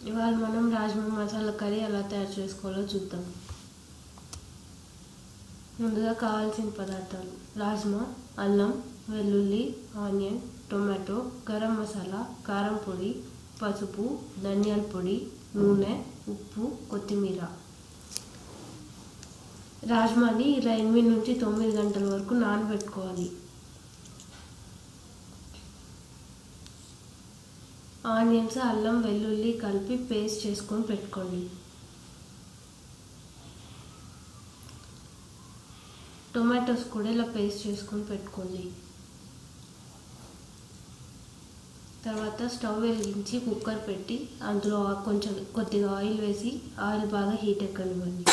ఇవాళ మనం రాజ్మా మసాలా కర్రీ ఎలా తయారు చేసుకోవాలో చూద్దాం. ముందుగా కావాల్సిన పదార్థాలు: రాజ్మా, అల్లం, వెల్లుల్లి, ఆనియన్, టొమాటో, గరం మసాలా, కారం పొడి, పసుపు, ధనియాల పొడి, నూనె, ఉప్పు, కొత్తిమీర. రాజ్మాని ఇలా 8 నుంచి 9 గంటల వరకు నానబెట్టుకోవాలి. ఆనియన్స్, అల్లం, వెల్లుల్లి కలిపి పేస్ట్ చేసుకొని పెట్టుకోండి. టొమాటోస్ కూడా ఇలా పేస్ట్ చేసుకొని పెట్టుకోండి. తర్వాత స్టవ్ వెలిగించి కుక్కర్ పెట్టి అందులో కొద్దిగా ఆయిల్ వేసి ఆయిల్ బాగా హీట్ ఎక్కనివ్వండి.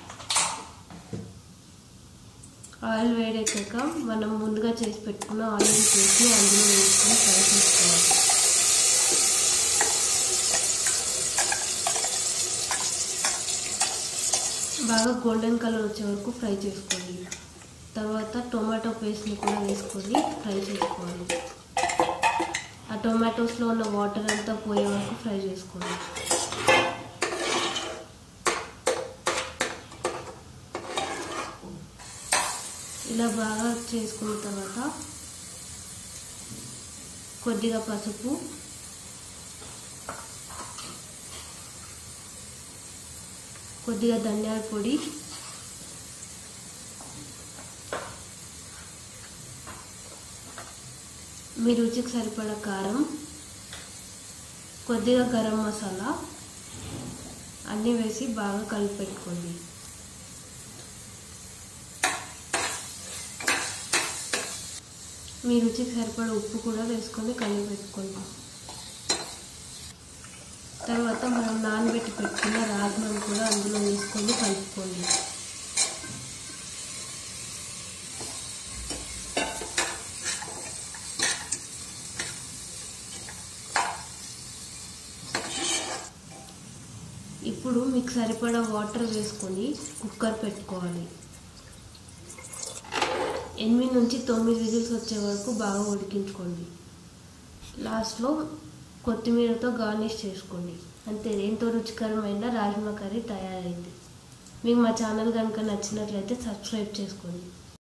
ఆయిల్ వేడెక్కాక మనం ముందుగా చేసి పెట్టుకున్న ఆయిల్ వేసి అందులో వేసుకొని ఫ్రై చేసుకోవాలి. బాగా గోల్డెన్ కలర్ వచ్చే వరకు ఫ్రై చేసుకోండి. తర్వాత టొమాటో పేస్ట్ని కూడా వేసుకొని ఫ్రై చేసుకోవాలి. ఆ టొమాటోస్లో ఉన్న వాటర్ అంతా పోయే వరకు ఫ్రై చేసుకోండి. ఇలా బాగా చేసుకున్న తర్వాత కొద్దిగా పసుపు, కొద్దిగా ధనియాల పొడి, మీ రుచికి సరిపడా కారం, కొద్దిగా గరం మసాలా అన్నీ వేసి బాగా కలిపి పెట్టుకోండి. మీ రుచికి సరిపడా ఉప్పు కూడా వేసుకొని కలిపి పెట్టుకోండి. తర్వాత మనం నానబెట్టి పెట్టుకున్న రాజ్మాని కూడా అందులో వేసుకొని కలుపుకోండి. ఇప్పుడు మీకు సరిపడా వాటర్ వేసుకొని కుక్కర్ పెట్టుకోవాలి. 8 నుంచి 9 విజిల్స్ వచ్చే వరకు బాగా ఉడికించుకోండి. లాస్ట్లో కొత్తిమీరతో గార్నిష్ చేసుకోండి. అంతే, ఎంతో రుచికరమైన రాజ్మా కర్రీ తయారైంది. మీకు మా ఛానల్ కనుక నచ్చినట్లయితే సబ్స్క్రైబ్ చేసుకోండి.